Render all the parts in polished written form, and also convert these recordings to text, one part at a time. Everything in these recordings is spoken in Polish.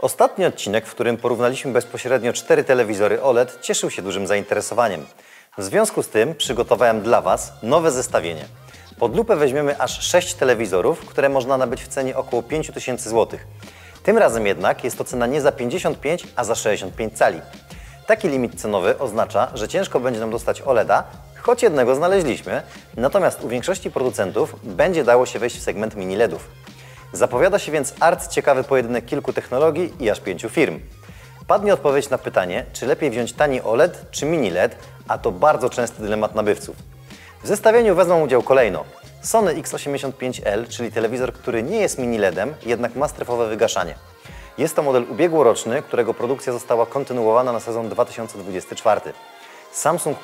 Ostatni odcinek, w którym porównaliśmy bezpośrednio 4 telewizory OLED, cieszył się dużym zainteresowaniem. W związku z tym przygotowałem dla Was nowe zestawienie. Pod lupę weźmiemy aż 6 telewizorów, które można nabyć w cenie około 5000 zł. Tym razem jednak jest to cena nie za 55, a za 65 cali. Taki limit cenowy oznacza, że ciężko będzie nam dostać OLEDa, choć jednego znaleźliśmy, natomiast u większości producentów będzie dało się wejść w segment mini LEDów. Zapowiada się więc arcyciekawy pojedynek kilku technologii i aż 5 firm. Padnie odpowiedź na pytanie, czy lepiej wziąć tani OLED czy mini LED, a to bardzo częsty dylemat nabywców. W zestawieniu wezmą udział kolejno Sony X85L, czyli telewizor, który nie jest mini LEDem, jednak ma strefowe wygaszanie. Jest to model ubiegłoroczny, którego produkcja została kontynuowana na sezon 2024. Samsung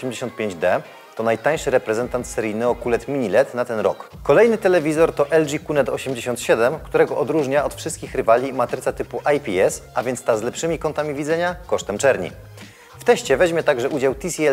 QN85D to najtańszy reprezentant serii Neo QLED Mini LED na ten rok. Kolejny telewizor to LG QNED 87, którego odróżnia od wszystkich rywali matryca typu IPS, a więc ta z lepszymi kątami widzenia kosztem czerni. W teście weźmie także udział TCL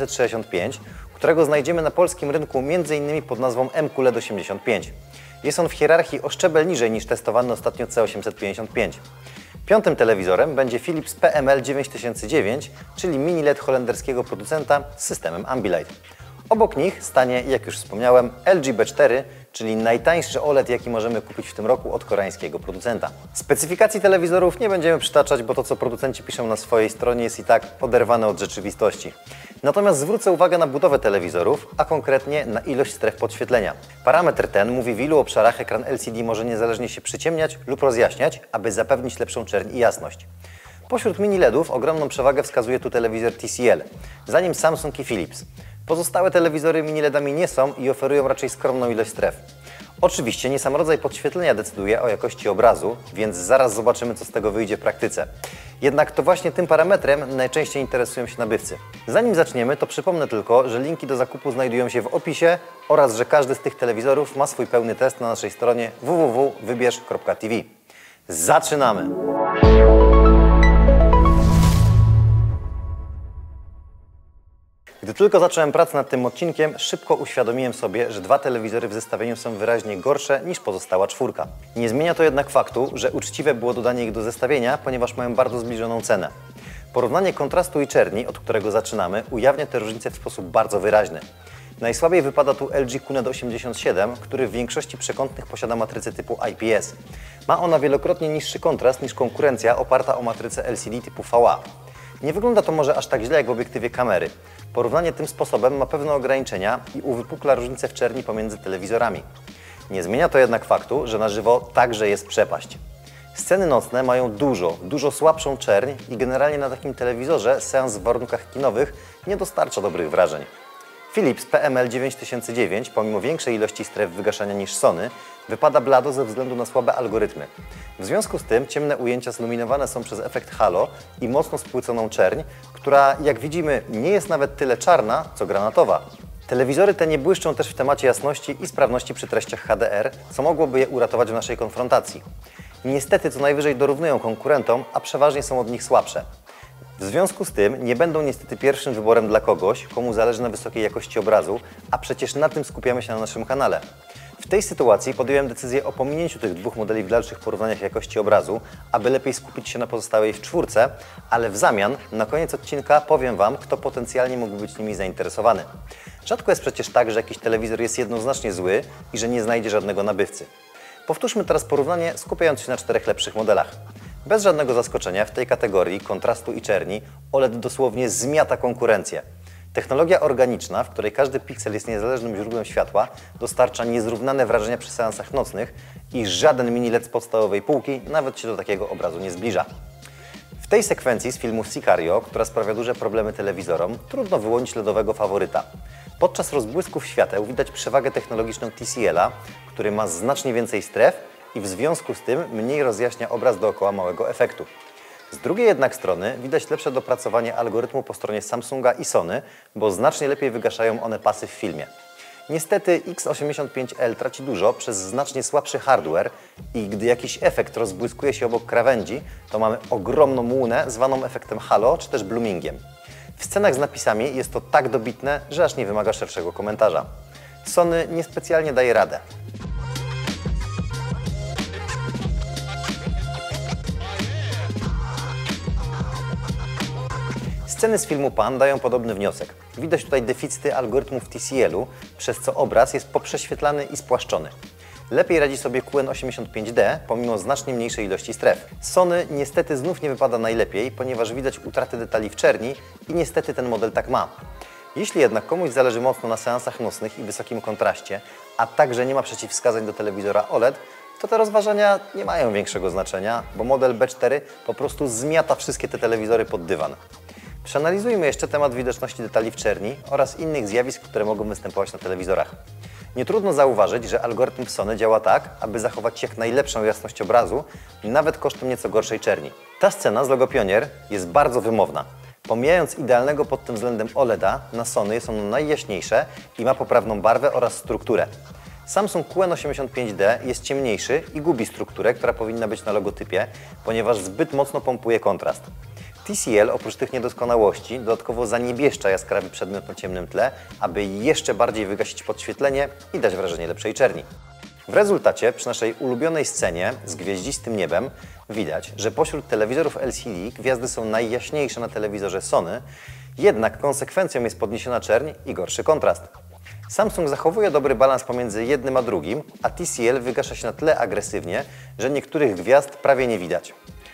C765, którego znajdziemy na polskim rynku m.in. pod nazwą MQLED 85. Jest on w hierarchii o szczebel niżej niż testowany ostatnio C855. Piątym telewizorem będzie Philips PML 9009, czyli mini LED holenderskiego producenta z systemem Ambilight. Obok nich stanie, jak już wspomniałem, LG B4, czyli najtańszy OLED, jaki możemy kupić w tym roku od koreańskiego producenta. Specyfikacji telewizorów nie będziemy przytaczać, bo to, co producenci piszą na swojej stronie, jest i tak oderwane od rzeczywistości. Natomiast zwrócę uwagę na budowę telewizorów, a konkretnie na ilość stref podświetlenia. Parametr ten mówi, w ilu obszarach ekran LCD może niezależnie się przyciemniać lub rozjaśniać, aby zapewnić lepszą czerń i jasność. Pośród mini LEDów ogromną przewagę wskazuje tu telewizor TCL, za nim Samsung i Philips. Pozostałe telewizory mini LEDami nie są i oferują raczej skromną ilość stref. Oczywiście nie sam rodzaj podświetlenia decyduje o jakości obrazu, więc zaraz zobaczymy, co z tego wyjdzie w praktyce. Jednak to właśnie tym parametrem najczęściej interesują się nabywcy. Zanim zaczniemy, to przypomnę tylko, że linki do zakupu znajdują się w opisie oraz że każdy z tych telewizorów ma swój pełny test na naszej stronie www.wybierz.tv. Zaczynamy! Gdy tylko zacząłem pracę nad tym odcinkiem, szybko uświadomiłem sobie, że 2 telewizory w zestawieniu są wyraźnie gorsze niż pozostała 4. Nie zmienia to jednak faktu, że uczciwe było dodanie ich do zestawienia, ponieważ mają bardzo zbliżoną cenę. Porównanie kontrastu i czerni, od którego zaczynamy, ujawnia te różnice w sposób bardzo wyraźny. Najsłabiej wypada tu LG QNED 87, który w większości przekątnych posiada matrycę typu IPS. Ma ona wielokrotnie niższy kontrast niż konkurencja oparta o matrycę LCD typu VA. Nie wygląda to może aż tak źle jak w obiektywie kamery. Porównanie tym sposobem ma pewne ograniczenia i uwypukla różnice w czerni pomiędzy telewizorami. Nie zmienia to jednak faktu, że na żywo także jest przepaść. Sceny nocne mają dużo słabszą czerń i generalnie na takim telewizorze seans w warunkach kinowych nie dostarcza dobrych wrażeń. Philips PML 9009, pomimo większej ilości stref wygaszania niż Sony, wypada blado ze względu na słabe algorytmy. W związku z tym ciemne ujęcia zluminowane są przez efekt halo i mocno spłyconą czerń, która, jak widzimy, nie jest nawet tyle czarna, co granatowa. Telewizory te nie błyszczą też w temacie jasności i sprawności przy treściach HDR, co mogłoby je uratować w naszej konfrontacji. Niestety co najwyżej dorównują konkurentom, a przeważnie są od nich słabsze. W związku z tym nie będą niestety pierwszym wyborem dla kogoś, komu zależy na wysokiej jakości obrazu, a przecież na tym skupiamy się na naszym kanale. W tej sytuacji podjąłem decyzję o pominięciu tych 2 modeli w dalszych porównaniach jakości obrazu, aby lepiej skupić się na pozostałej w 4, ale w zamian na koniec odcinka powiem Wam, kto potencjalnie mógłby być nimi zainteresowany. Rzadko jest przecież tak, że jakiś telewizor jest jednoznacznie zły i że nie znajdzie żadnego nabywcy. Powtórzmy teraz porównanie, skupiając się na 4 lepszych modelach. Bez żadnego zaskoczenia w tej kategorii kontrastu i czerni OLED dosłownie zmiata konkurencję. Technologia organiczna, w której każdy piksel jest niezależnym źródłem światła, dostarcza niezrównane wrażenia przy seansach nocnych i żaden mini LED z podstawowej półki nawet się do takiego obrazu nie zbliża. W tej sekwencji z filmu Sicario, która sprawia duże problemy telewizorom, trudno wyłonić LEDowego faworyta. Podczas rozbłysków świateł widać przewagę technologiczną TCL-a, który ma znacznie więcej stref i w związku z tym mniej rozjaśnia obraz dookoła małego efektu. Z drugiej jednak strony widać lepsze dopracowanie algorytmu po stronie Samsunga i Sony, bo znacznie lepiej wygaszają one pasy w filmie. Niestety X85L traci dużo przez znacznie słabszy hardware i gdy jakiś efekt rozbłyskuje się obok krawędzi, to mamy ogromną łunę zwaną efektem halo czy też bloomingiem. W scenach z napisami jest to tak dobitne, że aż nie wymaga szerszego komentarza. Sony niespecjalnie daje radę. Sceny z filmu Pan dają podobny wniosek. Widać tutaj deficyty algorytmów TCL-u, przez co obraz jest poprześwietlany i spłaszczony. Lepiej radzi sobie QN85D, pomimo znacznie mniejszej ilości stref. Sony niestety znów nie wypada najlepiej, ponieważ widać utraty detali w czerni i niestety ten model tak ma. Jeśli jednak komuś zależy mocno na seansach nocnych i wysokim kontraście, a także nie ma przeciwwskazań do telewizora OLED, to te rozważania nie mają większego znaczenia, bo model B4 po prostu zmiata wszystkie te telewizory pod dywan. Przeanalizujmy jeszcze temat widoczności detali w czerni oraz innych zjawisk, które mogą występować na telewizorach. Nie trudno zauważyć, że algorytm w Sony działa tak, aby zachować jak najlepszą jasność obrazu, nawet kosztem nieco gorszej czerni. Ta scena z logo Pionier jest bardzo wymowna. Pomijając idealnego pod tym względem OLEDa, na Sony jest ono najjaśniejsze i ma poprawną barwę oraz strukturę. Samsung QN85D jest ciemniejszy i gubi strukturę, która powinna być na logotypie, ponieważ zbyt mocno pompuje kontrast. TCL oprócz tych niedoskonałości dodatkowo zaniebieszcza jaskrawy przedmiot na ciemnym tle, aby jeszcze bardziej wygasić podświetlenie i dać wrażenie lepszej czerni. W rezultacie przy naszej ulubionej scenie z gwieździstym niebem widać, że pośród telewizorów LCD gwiazdy są najjaśniejsze na telewizorze Sony, jednak konsekwencją jest podniesiona czerń i gorszy kontrast. Samsung zachowuje dobry balans pomiędzy jednym a drugim, a TCL wygasza się na tyle agresywnie, że niektórych gwiazd prawie nie widać.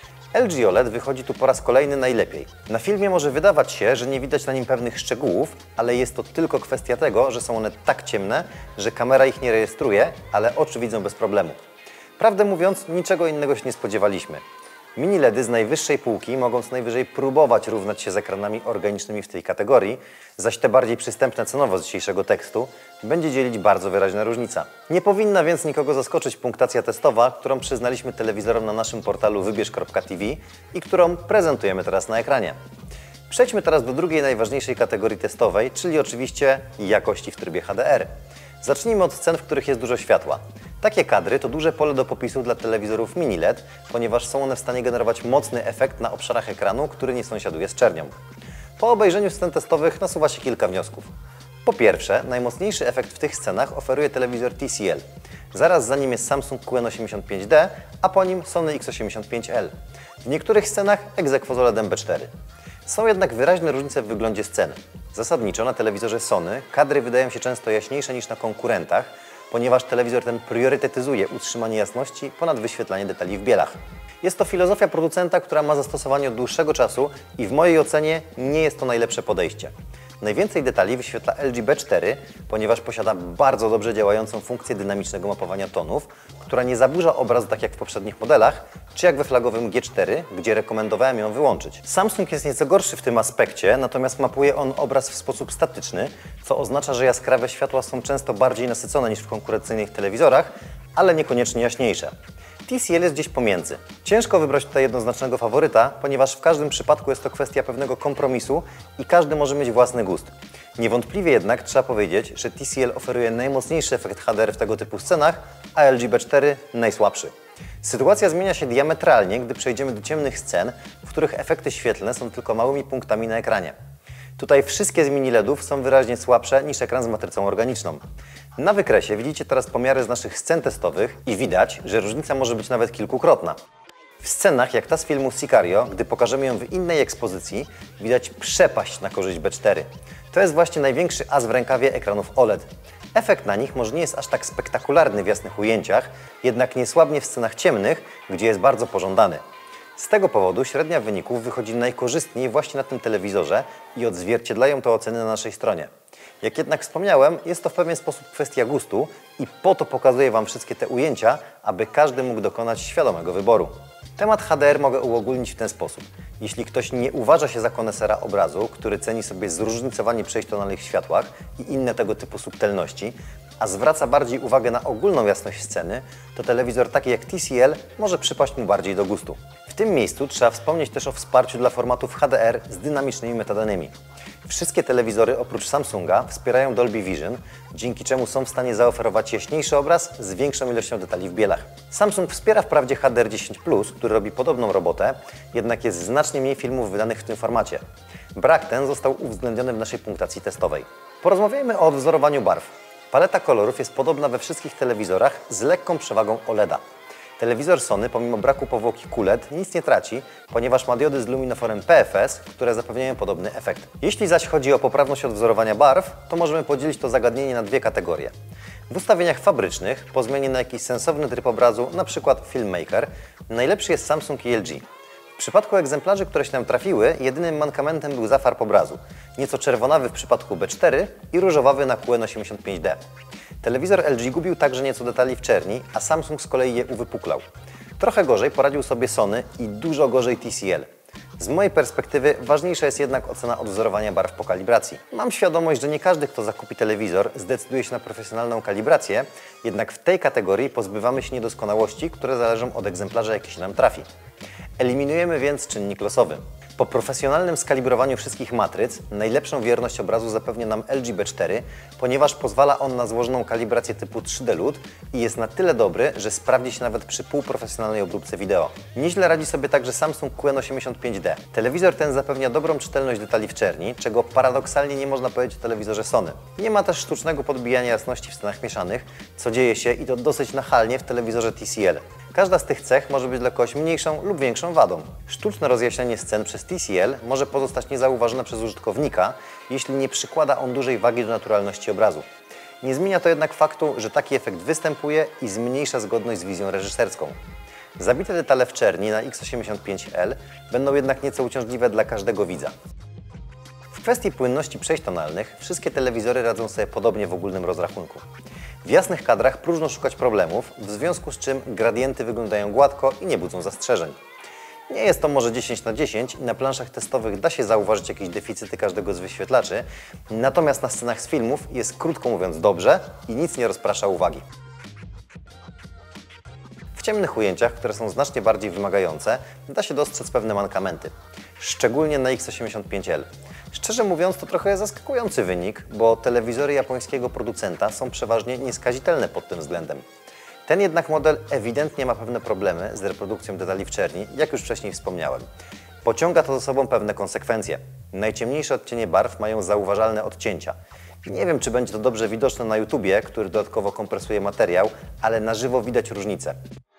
LG OLED wychodzi tu po raz kolejny najlepiej. Na filmie może wydawać się, że nie widać na nim pewnych szczegółów, ale jest to tylko kwestia tego, że są one tak ciemne, że kamera ich nie rejestruje, ale oczy widzą bez problemu. Prawdę mówiąc, niczego innego się nie spodziewaliśmy. Mini LEDy z najwyższej półki mogą co najwyżej próbować równać się z ekranami organicznymi w tej kategorii, zaś te bardziej przystępne cenowo z dzisiejszego tekstu będzie dzielić bardzo wyraźna różnica. Nie powinna więc nikogo zaskoczyć punktacja testowa, którą przyznaliśmy telewizorom na naszym portalu wybierz.tv i którą prezentujemy teraz na ekranie. Przejdźmy teraz do drugiej najważniejszej kategorii testowej, czyli oczywiście jakości w trybie HDR. Zacznijmy od scen, w których jest dużo światła. Takie kadry to duże pole do popisu dla telewizorów mini LED, ponieważ są one w stanie generować mocny efekt na obszarach ekranu, który nie sąsiaduje z czernią. Po obejrzeniu scen testowych nasuwa się kilka wniosków. Po pierwsze, najmocniejszy efekt w tych scenach oferuje telewizor TCL. Zaraz za nim jest Samsung QN85D, a po nim Sony X85L. W niektórych scenach ex aequo z OLEDem B4. Są jednak wyraźne różnice w wyglądzie sceny. Zasadniczo na telewizorze Sony kadry wydają się często jaśniejsze niż na konkurentach, ponieważ telewizor ten priorytetyzuje utrzymanie jasności ponad wyświetlanie detali w bielach. Jest to filozofia producenta, która ma zastosowanie od dłuższego czasu i w mojej ocenie nie jest to najlepsze podejście. Najwięcej detali wyświetla LG B4, ponieważ posiada bardzo dobrze działającą funkcję dynamicznego mapowania tonów, która nie zaburza obrazu tak jak w poprzednich modelach, czy jak we flagowym G4, gdzie rekomendowałem ją wyłączyć. Samsung jest nieco gorszy w tym aspekcie, natomiast mapuje on obraz w sposób statyczny, co oznacza, że jaskrawe światła są często bardziej nasycone niż w konkurencyjnych telewizorach, ale niekoniecznie jaśniejsze. TCL jest gdzieś pomiędzy. Ciężko wybrać tutaj jednoznacznego faworyta, ponieważ w każdym przypadku jest to kwestia pewnego kompromisu i każdy może mieć własny gust. Niewątpliwie jednak trzeba powiedzieć, że TCL oferuje najmocniejszy efekt HDR w tego typu scenach, a LG B4 najsłabszy. Sytuacja zmienia się diametralnie, gdy przejdziemy do ciemnych scen, w których efekty świetlne są tylko małymi punktami na ekranie. Tutaj wszystkie z mini LEDów są wyraźnie słabsze niż ekran z matrycą organiczną. Na wykresie widzicie teraz pomiary z naszych scen testowych i widać, że różnica może być nawet kilkukrotna. W scenach jak ta z filmu Sicario, gdy pokażemy ją w innej ekspozycji, widać przepaść na korzyść B4. To jest właśnie największy as w rękawie ekranów OLED. Efekt na nich może nie jest aż tak spektakularny w jasnych ujęciach, jednak nie słabnie w scenach ciemnych, gdzie jest bardzo pożądany. Z tego powodu średnia wyników wychodzi najkorzystniej właśnie na tym telewizorze i odzwierciedlają to oceny na naszej stronie. Jak jednak wspomniałem, jest to w pewien sposób kwestia gustu i po to pokazuję Wam wszystkie te ujęcia, aby każdy mógł dokonać świadomego wyboru. Temat HDR mogę uogólnić w ten sposób. Jeśli ktoś nie uważa się za konesera obrazu, który ceni sobie zróżnicowanie przejść w tonalnych światłach i inne tego typu subtelności, a zwraca bardziej uwagę na ogólną jasność sceny, to telewizor taki jak TCL może przypaść mu bardziej do gustu. W tym miejscu trzeba wspomnieć też o wsparciu dla formatów HDR z dynamicznymi metadanymi. Wszystkie telewizory oprócz Samsunga wspierają Dolby Vision, dzięki czemu są w stanie zaoferować jaśniejszy obraz z większą ilością detali w bielach. Samsung wspiera wprawdzie HDR10+, który robi podobną robotę, jednak jest znacznie mniej filmów wydanych w tym formacie. Brak ten został uwzględniony w naszej punktacji testowej. Porozmawiajmy o odwzorowaniu barw. Paleta kolorów jest podobna we wszystkich telewizorach z lekką przewagą OLEDa. Telewizor Sony, pomimo braku powłoki QLED, nic nie traci, ponieważ ma diody z luminoforem PFS, które zapewniają podobny efekt. Jeśli zaś chodzi o poprawność odwzorowania barw, to możemy podzielić to zagadnienie na dwie kategorie. W ustawieniach fabrycznych, po zmianie na jakiś sensowny tryb obrazu, np. Filmmaker, najlepszy jest Samsung i LG. W przypadku egzemplarzy, które się nam trafiły, jedynym mankamentem był zafarb obrazu, nieco czerwonawy w przypadku B4 i różowawy na QN85D. Telewizor LG gubił także nieco detali w czerni, a Samsung z kolei je uwypuklał. Trochę gorzej poradził sobie Sony i dużo gorzej TCL. Z mojej perspektywy ważniejsza jest jednak ocena odwzorowania barw po kalibracji. Mam świadomość, że nie każdy, kto zakupi telewizor, zdecyduje się na profesjonalną kalibrację, jednak w tej kategorii pozbywamy się niedoskonałości, które zależą od egzemplarza, jaki się nam trafi. Eliminujemy więc czynnik losowy. Po profesjonalnym skalibrowaniu wszystkich matryc najlepszą wierność obrazu zapewnia nam LG B4, ponieważ pozwala on na złożoną kalibrację typu 3D LUT i jest na tyle dobry, że sprawdzi się nawet przy półprofesjonalnej obróbce wideo. Nieźle radzi sobie także Samsung QN85D. Telewizor ten zapewnia dobrą czytelność detali w czerni, czego paradoksalnie nie można powiedzieć o telewizorze Sony. Nie ma też sztucznego podbijania jasności w scenach mieszanych, co dzieje się i to dosyć nachalnie w telewizorze TCL. Każda z tych cech może być dla kogoś mniejszą lub większą wadą. Sztuczne rozjaśnienie scen przez TCL może pozostać niezauważone przez użytkownika, jeśli nie przykłada on dużej wagi do naturalności obrazu. Nie zmienia to jednak faktu, że taki efekt występuje i zmniejsza zgodność z wizją reżyserską. Zabite detale w czerni na X85L będą jednak nieco uciążliwe dla każdego widza. W kwestii płynności przejść tonalnych wszystkie telewizory radzą sobie podobnie w ogólnym rozrachunku. W jasnych kadrach próżno szukać problemów, w związku z czym gradienty wyglądają gładko i nie budzą zastrzeżeń. Nie jest to może 10/10 i na planszach testowych da się zauważyć jakieś deficyty każdego z wyświetlaczy, natomiast na scenach z filmów jest krótko mówiąc dobrze i nic nie rozprasza uwagi. W ciemnych ujęciach, które są znacznie bardziej wymagające, da się dostrzec pewne mankamenty, szczególnie na X85L. Szczerze mówiąc, to trochę zaskakujący wynik, bo telewizory japońskiego producenta są przeważnie nieskazitelne pod tym względem. Ten jednak model ewidentnie ma pewne problemy z reprodukcją detali w czerni, jak już wcześniej wspomniałem. Pociąga to za sobą pewne konsekwencje. Najciemniejsze odcienie barw mają zauważalne odcięcia. Nie wiem, czy będzie to dobrze widoczne na YouTubie, który dodatkowo kompresuje materiał, ale na żywo widać różnicę.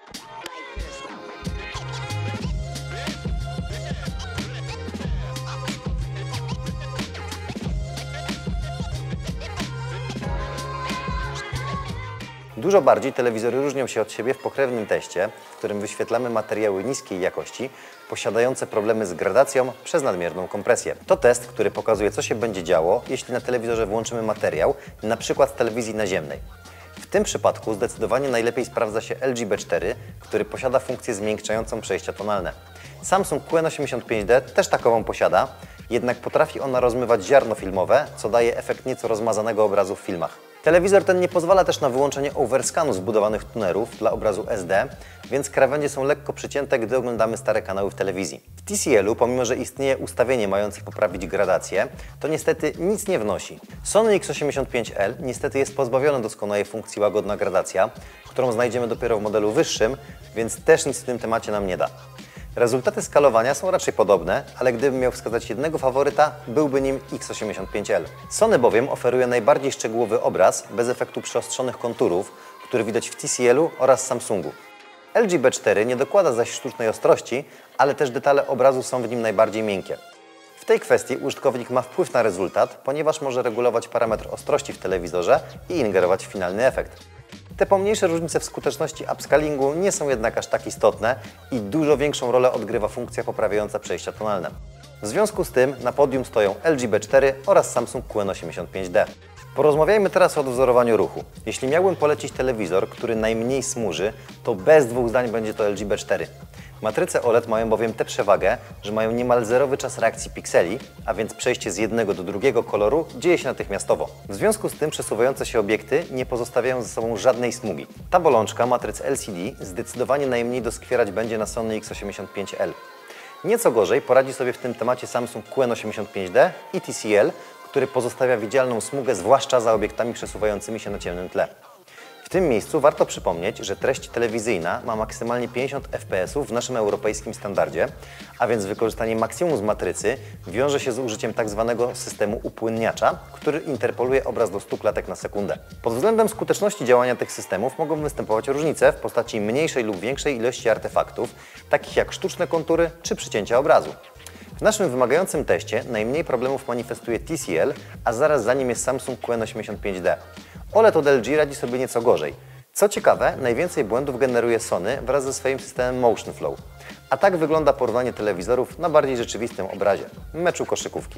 Dużo bardziej telewizory różnią się od siebie w pokrewnym teście, w którym wyświetlamy materiały niskiej jakości, posiadające problemy z gradacją przez nadmierną kompresję. To test, który pokazuje, co się będzie działo, jeśli na telewizorze włączymy materiał, np. z telewizji naziemnej. W tym przypadku zdecydowanie najlepiej sprawdza się LG B4, który posiada funkcję zmiękczającą przejścia tonalne. Samsung QN85D też takową posiada, jednak potrafi ona rozmywać ziarno filmowe, co daje efekt nieco rozmazanego obrazu w filmach. Telewizor ten nie pozwala też na wyłączenie overscanu zbudowanych tunerów dla obrazu SD, więc krawędzie są lekko przycięte, gdy oglądamy stare kanały w telewizji. W TCL-u, pomimo że istnieje ustawienie mające poprawić gradację, to niestety nic nie wnosi. Sony X85L niestety jest pozbawione doskonałej funkcji łagodna gradacja, którą znajdziemy dopiero w modelu wyższym, więc też nic w tym temacie nam nie da. Rezultaty skalowania są raczej podobne, ale gdybym miał wskazać jednego faworyta, byłby nim X85L. Sony bowiem oferuje najbardziej szczegółowy obraz, bez efektu przeostrzonych konturów, który widać w TCL-u oraz Samsungu. LG B4 nie dokłada zaś sztucznej ostrości, ale też detale obrazu są w nim najbardziej miękkie. W tej kwestii użytkownik ma wpływ na rezultat, ponieważ może regulować parametr ostrości w telewizorze i ingerować w finalny efekt. Te pomniejsze różnice w skuteczności upscalingu nie są jednak aż tak istotne i dużo większą rolę odgrywa funkcja poprawiająca przejścia tonalne. W związku z tym na podium stoją LG B4 oraz Samsung QN85D. Porozmawiajmy teraz o odwzorowaniu ruchu. Jeśli miałbym polecić telewizor, który najmniej smuży, to bez dwóch zdań będzie to LG B4. Matryce OLED mają bowiem tę przewagę, że mają niemal zerowy czas reakcji pikseli, a więc przejście z jednego do drugiego koloru dzieje się natychmiastowo. W związku z tym przesuwające się obiekty nie pozostawiają ze sobą żadnej smugi. Ta bolączka matryc LCD zdecydowanie najmniej doskwierać będzie na Sony X85L. Nieco gorzej poradzi sobie w tym temacie Samsung QN85D i TCL, który pozostawia widzialną smugę zwłaszcza za obiektami przesuwającymi się na ciemnym tle. W tym miejscu warto przypomnieć, że treść telewizyjna ma maksymalnie 50 fps w naszym europejskim standardzie, a więc wykorzystanie maksimum z matrycy wiąże się z użyciem tzw. systemu upłynniacza, który interpoluje obraz do 100 klatek na sekundę. Pod względem skuteczności działania tych systemów mogą występować różnice w postaci mniejszej lub większej ilości artefaktów, takich jak sztuczne kontury czy przycięcia obrazu. W naszym wymagającym teście najmniej problemów manifestuje TCL, a zaraz za nim jest Samsung QN85D. OLED od LG radzi sobie nieco gorzej. Co ciekawe, najwięcej błędów generuje Sony wraz ze swoim systemem Motion Flow. A tak wygląda porównanie telewizorów na bardziej rzeczywistym obrazie – meczu koszykówki.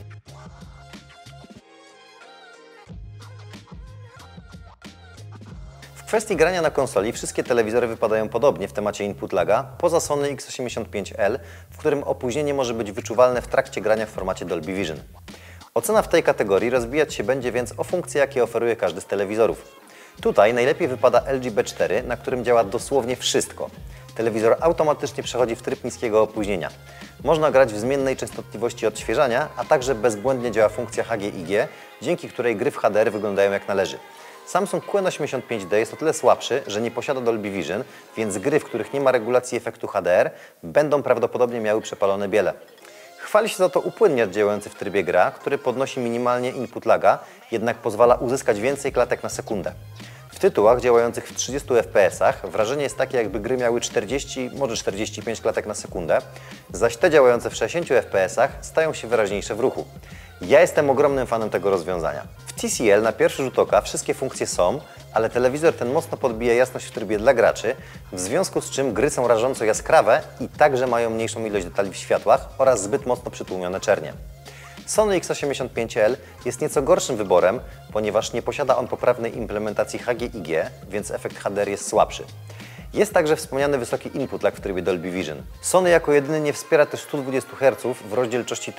W kwestii grania na konsoli wszystkie telewizory wypadają podobnie w temacie input laga, poza Sony X85L, w którym opóźnienie może być wyczuwalne w trakcie grania w formacie Dolby Vision. Ocena w tej kategorii rozbijać się będzie więc o funkcje, jakie oferuje każdy z telewizorów. Tutaj najlepiej wypada LG B4, na którym działa dosłownie wszystko. Telewizor automatycznie przechodzi w tryb niskiego opóźnienia. Można grać w zmiennej częstotliwości odświeżania, a także bezbłędnie działa funkcja HGIG, dzięki której gry w HDR wyglądają jak należy. Samsung QN85D jest o tyle słabszy, że nie posiada Dolby Vision, więc gry, w których nie ma regulacji efektu HDR, będą prawdopodobnie miały przepalone biele. Chwali się za to upłynniacz działający w trybie gra, który podnosi minimalnie input laga, jednak pozwala uzyskać więcej klatek na sekundę. W tytułach działających w 30 fps wrażenie jest takie, jakby gry miały 40, może 45 klatek na sekundę, zaś te działające w 60 fps stają się wyraźniejsze w ruchu. Ja jestem ogromnym fanem tego rozwiązania. W TCL na pierwszy rzut oka wszystkie funkcje są, ale telewizor ten mocno podbija jasność w trybie dla graczy, w związku z czym gry są rażąco jaskrawe i także mają mniejszą ilość detali w światłach oraz zbyt mocno przytłumione czernie. Sony X85L jest nieco gorszym wyborem, ponieważ nie posiada on poprawnej implementacji HGIG, więc efekt HDR jest słabszy. Jest także wspomniany wysoki input lag w trybie Dolby Vision. Sony jako jedyny nie wspiera też 120 Hz w rozdzielczości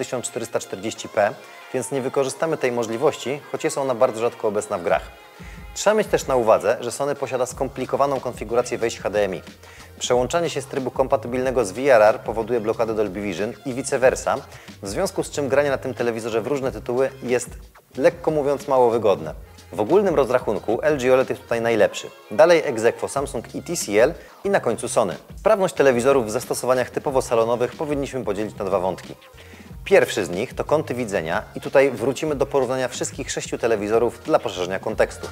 1440p, więc nie wykorzystamy tej możliwości, choć jest ona bardzo rzadko obecna w grach. Trzeba mieć też na uwadze, że Sony posiada skomplikowaną konfigurację wejść HDMI. Przełączanie się z trybu kompatybilnego z VRR powoduje blokadę Dolby Vision i vice versa, w związku z czym granie na tym telewizorze w różne tytuły jest, lekko mówiąc, mało wygodne. W ogólnym rozrachunku LG OLED jest tutaj najlepszy. Dalej ex aequo Samsung i TCL i na końcu Sony. Sprawność telewizorów w zastosowaniach typowo salonowych powinniśmy podzielić na dwa wątki. Pierwszy z nich to kąty widzenia i tutaj wrócimy do porównania wszystkich 6 telewizorów dla poszerzenia kontekstu.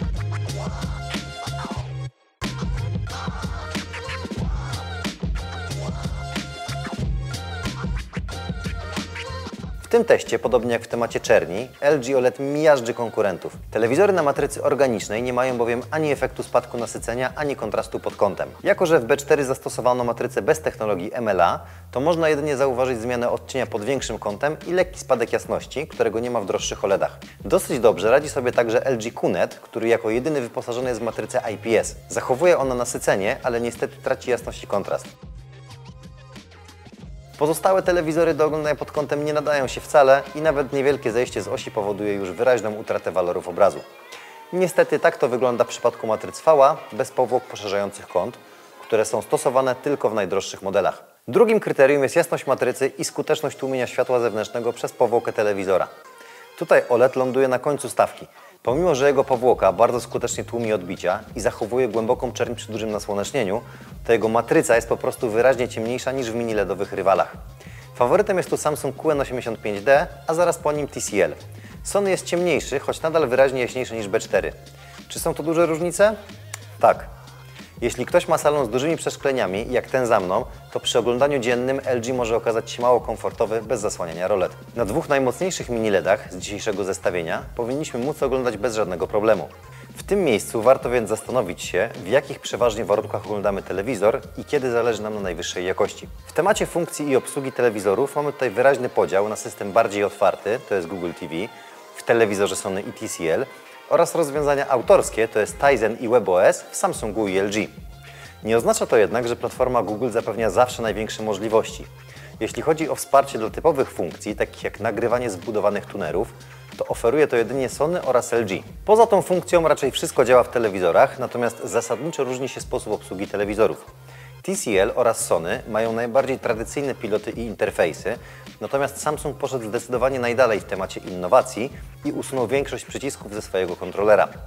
W tym teście, podobnie jak w temacie czerni, LG OLED miażdży konkurentów. Telewizory na matrycy organicznej nie mają bowiem ani efektu spadku nasycenia, ani kontrastu pod kątem. Jako że w B4 zastosowano matrycę bez technologii MLA, to można jedynie zauważyć zmianę odcienia pod większym kątem i lekki spadek jasności, którego nie ma w droższych OLEDach. Dosyć dobrze radzi sobie także LG QNET, który jako jedyny wyposażony jest w matrycę IPS. Zachowuje ona nasycenie, ale niestety traci jasność i kontrast. Pozostałe telewizory do oglądania pod kątem nie nadają się wcale i nawet niewielkie zejście z osi powoduje już wyraźną utratę walorów obrazu. Niestety tak to wygląda w przypadku matryc VA bez powłok poszerzających kąt, które są stosowane tylko w najdroższych modelach. Drugim kryterium jest jasność matrycy i skuteczność tłumienia światła zewnętrznego przez powłokę telewizora. Tutaj OLED ląduje na końcu stawki. Pomimo że jego powłoka bardzo skutecznie tłumi odbicia i zachowuje głęboką czerń przy dużym nasłonecznieniu, to jego matryca jest po prostu wyraźnie ciemniejsza niż w mini-LEDowych rywalach. Faworytem jest tu Samsung QN85D, a zaraz po nim TCL. Sony jest ciemniejszy, choć nadal wyraźnie jaśniejszy niż B4. Czy są to duże różnice? Tak. Jeśli ktoś ma salon z dużymi przeszkleniami, jak ten za mną, to przy oglądaniu dziennym LG może okazać się mało komfortowy bez zasłaniania rolet. Na dwóch najmocniejszych mini-LEDach z dzisiejszego zestawienia powinniśmy móc oglądać bez żadnego problemu. W tym miejscu warto więc zastanowić się, w jakich przeważnie warunkach oglądamy telewizor i kiedy zależy nam na najwyższej jakości. W temacie funkcji i obsługi telewizorów mamy tutaj wyraźny podział na system bardziej otwarty, to jest Google TV, w telewizorze Sony i TCL, oraz rozwiązania autorskie, to jest Tizen i WebOS w Samsungu i LG. Nie oznacza to jednak, że platforma Google zapewnia zawsze największe możliwości. Jeśli chodzi o wsparcie dla typowych funkcji, takich jak nagrywanie zbudowanych tunerów, to oferuje to jedynie Sony oraz LG. Poza tą funkcją raczej wszystko działa w telewizorach, natomiast zasadniczo różni się sposób obsługi telewizorów. TCL oraz Sony mają najbardziej tradycyjne piloty i interfejsy, natomiast Samsung poszedł zdecydowanie najdalej w temacie innowacji i usunął większość przycisków ze swojego kontrolera.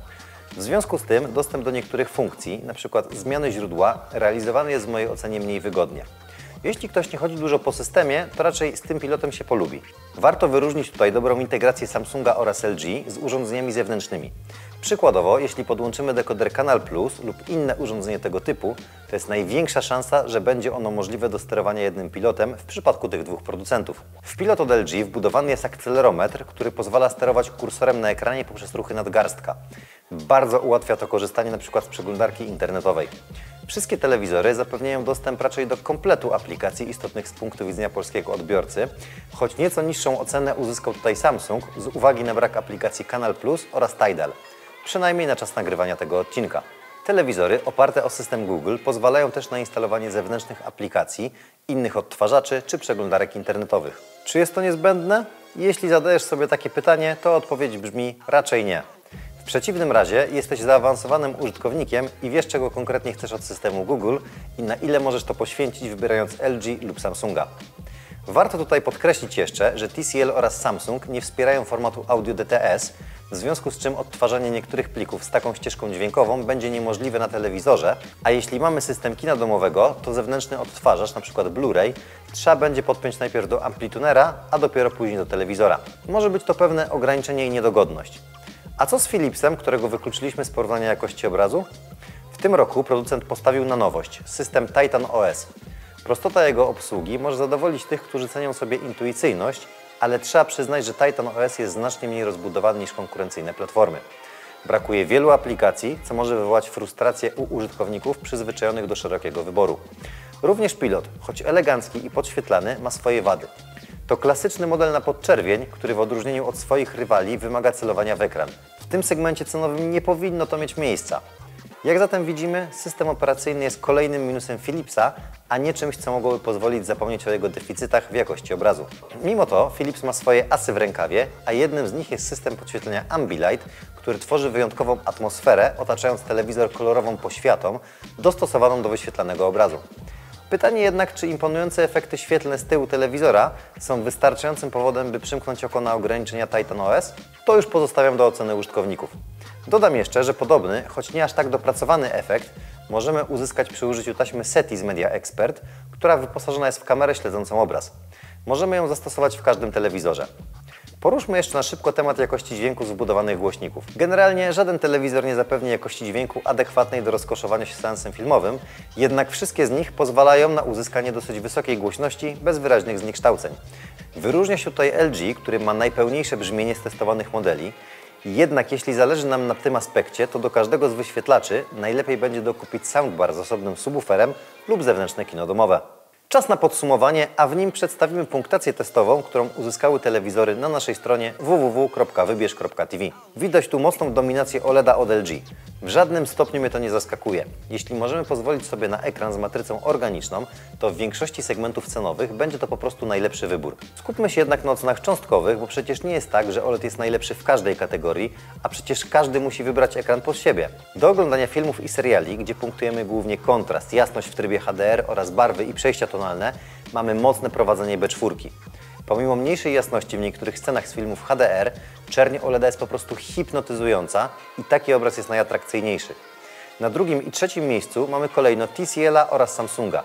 W związku z tym dostęp do niektórych funkcji, np. zmiany źródła, realizowany jest w mojej ocenie mniej wygodnie. Jeśli ktoś nie chodzi dużo po systemie, to raczej z tym pilotem się polubi. Warto wyróżnić tutaj dobrą integrację Samsunga oraz LG z urządzeniami zewnętrznymi. Przykładowo, jeśli podłączymy dekoder Canal Plus lub inne urządzenie tego typu, to jest największa szansa, że będzie ono możliwe do sterowania jednym pilotem w przypadku tych dwóch producentów. W pilot od LG wbudowany jest akcelerometr, który pozwala sterować kursorem na ekranie poprzez ruchy nadgarstka. Bardzo ułatwia to korzystanie np. z przeglądarki internetowej. Wszystkie telewizory zapewniają dostęp raczej do kompletu aplikacji istotnych z punktu widzenia polskiego odbiorcy, choć nieco niższą ocenę uzyskał tutaj Samsung z uwagi na brak aplikacji Canal Plus oraz Tidal, przynajmniej na czas nagrywania tego odcinka. Telewizory oparte o system Google pozwalają też na instalowanie zewnętrznych aplikacji, innych odtwarzaczy czy przeglądarek internetowych. Czy jest to niezbędne? Jeśli zadajesz sobie takie pytanie, to odpowiedź brzmi raczej nie. W przeciwnym razie jesteś zaawansowanym użytkownikiem i wiesz, czego konkretnie chcesz od systemu Google i na ile możesz to poświęcić, wybierając LG lub Samsunga. Warto tutaj podkreślić jeszcze, że TCL oraz Samsung nie wspierają formatu Audio DTS, w związku z czym odtwarzanie niektórych plików z taką ścieżką dźwiękową będzie niemożliwe na telewizorze, a jeśli mamy system kina domowego, to zewnętrzny odtwarzacz, np. Blu-ray, trzeba będzie podpiąć najpierw do amplitunera, a dopiero później do telewizora. Może być to pewne ograniczenie i niedogodność. A co z Philipsem, którego wykluczyliśmy z porównania jakości obrazu? W tym roku producent postawił na nowość – system Titan OS. Prostota jego obsługi może zadowolić tych, którzy cenią sobie intuicyjność, ale trzeba przyznać, że Titan OS jest znacznie mniej rozbudowany niż konkurencyjne platformy. Brakuje wielu aplikacji, co może wywołać frustrację u użytkowników przyzwyczajonych do szerokiego wyboru. Również pilot, choć elegancki i podświetlany, ma swoje wady. To klasyczny model na podczerwień, który w odróżnieniu od swoich rywali wymaga celowania w ekran. W tym segmencie cenowym nie powinno to mieć miejsca. Jak zatem widzimy, system operacyjny jest kolejnym minusem Philipsa, a nie czymś, co mogłoby pozwolić zapomnieć o jego deficytach w jakości obrazu. Mimo to Philips ma swoje asy w rękawie, a jednym z nich jest system podświetlenia Ambilight, który tworzy wyjątkową atmosferę, otaczając telewizor kolorową poświatą, dostosowaną do wyświetlanego obrazu. Pytanie jednak, czy imponujące efekty świetlne z tyłu telewizora są wystarczającym powodem, by przymknąć oko na ograniczenia Titan OS? To już pozostawiam do oceny użytkowników. Dodam jeszcze, że podobny, choć nie aż tak dopracowany efekt możemy uzyskać przy użyciu taśmy SETI z Media Expert, która wyposażona jest w kamerę śledzącą obraz. Możemy ją zastosować w każdym telewizorze. Poruszmy jeszcze na szybko temat jakości dźwięku z wbudowanych głośników. Generalnie żaden telewizor nie zapewni jakości dźwięku adekwatnej do rozkoszowania się seansem filmowym, jednak wszystkie z nich pozwalają na uzyskanie dosyć wysokiej głośności bez wyraźnych zniekształceń. Wyróżnia się tutaj LG, który ma najpełniejsze brzmienie z testowanych modeli. Jednak jeśli zależy nam na tym aspekcie, to do każdego z wyświetlaczy najlepiej będzie dokupić soundbar z osobnym subwooferem lub zewnętrzne kino domowe. Czas na podsumowanie, a w nim przedstawimy punktację testową, którą uzyskały telewizory na naszej stronie www.wybierz.tv. Widać tu mocną dominację OLEDa od LG. W żadnym stopniu mnie to nie zaskakuje. Jeśli możemy pozwolić sobie na ekran z matrycą organiczną, to w większości segmentów cenowych będzie to po prostu najlepszy wybór. Skupmy się jednak na ocenach cząstkowych, bo przecież nie jest tak, że OLED jest najlepszy w każdej kategorii, a przecież każdy musi wybrać ekran pod siebie. Do oglądania filmów i seriali, gdzie punktujemy głównie kontrast, jasność w trybie HDR oraz barwy i przejścia tonalne, mamy mocne prowadzenie B4. Pomimo mniejszej jasności w niektórych scenach z filmów HDR, czerń OLED jest po prostu hipnotyzująca i taki obraz jest najatrakcyjniejszy. Na drugim i trzecim miejscu mamy kolejno TCL-a oraz Samsunga.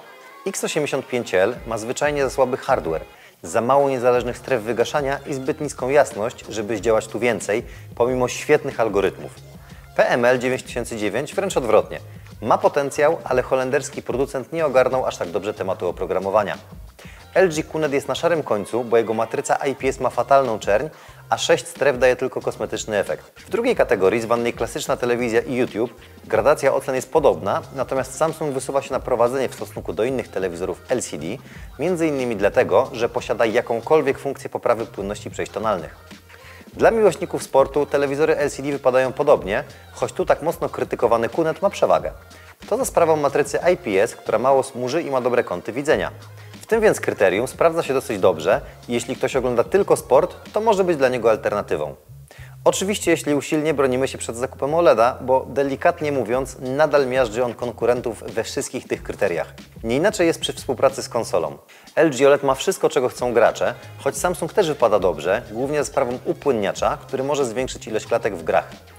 X85L ma zwyczajnie za słaby hardware, za mało niezależnych stref wygaszania i zbyt niską jasność, żeby zdziałać tu więcej, pomimo świetnych algorytmów. PML 9009 wręcz odwrotnie. Ma potencjał, ale holenderski producent nie ogarnął aż tak dobrze tematu oprogramowania. LG QNED jest na szarym końcu, bo jego matryca IPS ma fatalną czerń, a 6 stref daje tylko kosmetyczny efekt. W drugiej kategorii, zwanej klasyczna telewizja i YouTube, gradacja ocen jest podobna, natomiast Samsung wysuwa się na prowadzenie w stosunku do innych telewizorów LCD, m.in. dlatego, że posiada jakąkolwiek funkcję poprawy płynności przejść tonalnych. Dla miłośników sportu telewizory LCD wypadają podobnie, choć tu tak mocno krytykowany QNED ma przewagę. To za sprawą matrycy IPS, która mało smuży i ma dobre kąty widzenia. W tym więc kryterium sprawdza się dosyć dobrze i jeśli ktoś ogląda tylko sport, to może być dla niego alternatywą. Oczywiście jeśli usilnie bronimy się przed zakupem OLEDa, bo delikatnie mówiąc nadal miażdży on konkurentów we wszystkich tych kryteriach. Nie inaczej jest przy współpracy z konsolą. LG OLED ma wszystko, czego chcą gracze, choć Samsung też wypada dobrze, głównie za sprawą upłynniacza, który może zwiększyć ilość klatek w grach.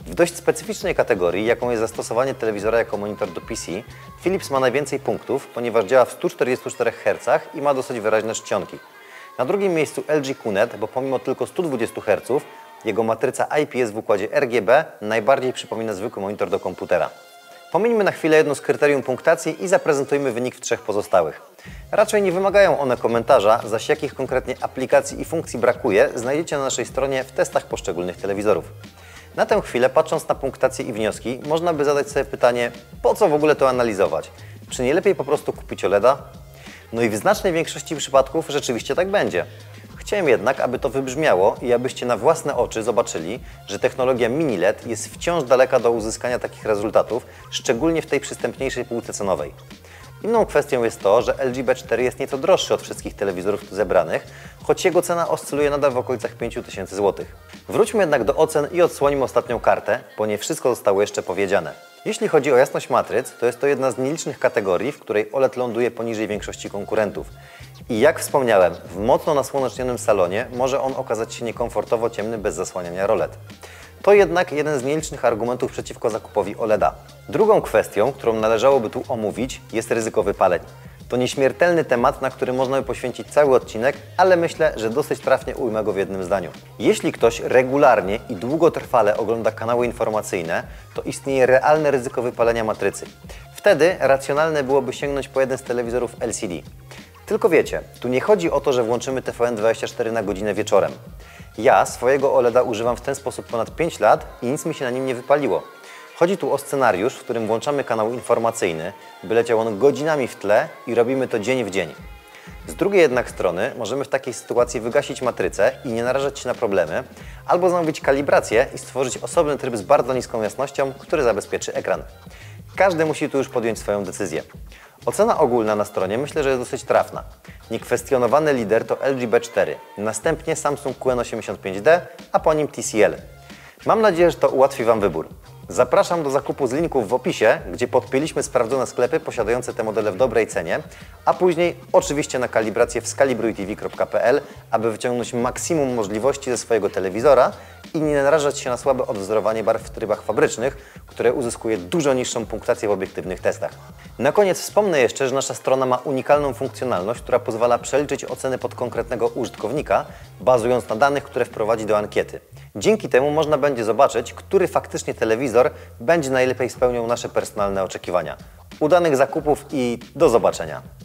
W dość specyficznej kategorii, jaką jest zastosowanie telewizora jako monitor do PC, Philips ma najwięcej punktów, ponieważ działa w 144 Hz i ma dosyć wyraźne czcionki. Na drugim miejscu LG QNET, bo pomimo tylko 120 Hz, jego matryca IPS w układzie RGB najbardziej przypomina zwykły monitor do komputera. Pomińmy na chwilę jedno z kryterium punktacji i zaprezentujmy wynik w 3 pozostałych. Raczej nie wymagają one komentarza, zaś jakich konkretnie aplikacji i funkcji brakuje, znajdziecie na naszej stronie w testach poszczególnych telewizorów. Na tę chwilę, patrząc na punktację i wnioski, można by zadać sobie pytanie, po co w ogóle to analizować? Czy nie lepiej po prostu kupić OLEDa? No i w znacznej większości przypadków rzeczywiście tak będzie. Chciałem jednak, aby to wybrzmiało i abyście na własne oczy zobaczyli, że technologia mini LED jest wciąż daleka do uzyskania takich rezultatów, szczególnie w tej przystępniejszej półce cenowej. Inną kwestią jest to, że LG B4 jest nieco droższy od wszystkich telewizorów tu zebranych, choć jego cena oscyluje nadal w okolicach 5000 zł. Wróćmy jednak do ocen i odsłonimy ostatnią kartę, bo nie wszystko zostało jeszcze powiedziane. Jeśli chodzi o jasność matryc, to jest to jedna z nielicznych kategorii, w której OLED ląduje poniżej większości konkurentów. I jak wspomniałem, w mocno nasłonecznionym salonie może on okazać się niekomfortowo ciemny bez zasłaniania rolet. To jednak jeden z nielicznych argumentów przeciwko zakupowi OLEDa. Drugą kwestią, którą należałoby tu omówić, jest ryzyko wypaleń. To nieśmiertelny temat, na który można by poświęcić cały odcinek, ale myślę, że dosyć trafnie ujmę go w jednym zdaniu. Jeśli ktoś regularnie i długotrwale ogląda kanały informacyjne, to istnieje realne ryzyko wypalenia matrycy. Wtedy racjonalne byłoby sięgnąć po jeden z telewizorów LCD. Tylko wiecie, tu nie chodzi o to, że włączymy TVN24 na godzinę wieczorem. Ja swojego OLEDa używam w ten sposób ponad 5 lat i nic mi się na nim nie wypaliło. Chodzi tu o scenariusz, w którym włączamy kanał informacyjny, by leciał on godzinami w tle i robimy to dzień w dzień. Z drugiej jednak strony możemy w takiej sytuacji wygasić matrycę i nie narażać się na problemy, albo zamówić kalibrację i stworzyć osobny tryb z bardzo niską jasnością, który zabezpieczy ekran. Każdy musi tu już podjąć swoją decyzję. Ocena ogólna na stronie myślę, że jest dosyć trafna. Niekwestionowany lider to LG B4, następnie Samsung QN85D, a po nim TCL. Mam nadzieję, że to ułatwi Wam wybór. Zapraszam do zakupu z linków w opisie, gdzie podpięliśmy sprawdzone sklepy posiadające te modele w dobrej cenie, a później oczywiście na kalibrację w skalibrujtv.pl, aby wyciągnąć maksimum możliwości ze swojego telewizora i nie narażać się na słabe odwzorowanie barw w trybach fabrycznych, które uzyskuje dużo niższą punktację w obiektywnych testach. Na koniec wspomnę jeszcze, że nasza strona ma unikalną funkcjonalność, która pozwala przeliczyć oceny pod konkretnego użytkownika, bazując na danych, które wprowadzi do ankiety. Dzięki temu można będzie zobaczyć, który faktycznie telewizor będzie najlepiej spełniał nasze personalne oczekiwania. Udanych zakupów i do zobaczenia!